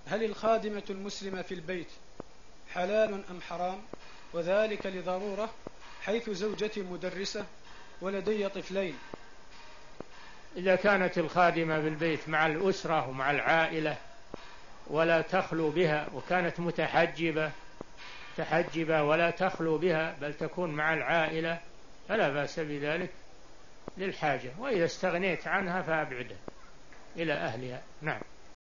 هل الخادمة المسلمة في البيت حلال أم حرام؟ وذلك لضرورة، حيث زوجتي مدرسة ولدي طفلين. إذا كانت الخادمة بالبيت مع الأسرة ومع العائلة ولا تخلو بها، وكانت متحجبة ولا تخلو بها بل تكون مع العائلة، فلا بأس بذلك للحاجة، وإذا استغنيت عنها فأبعدها إلى أهلها. نعم.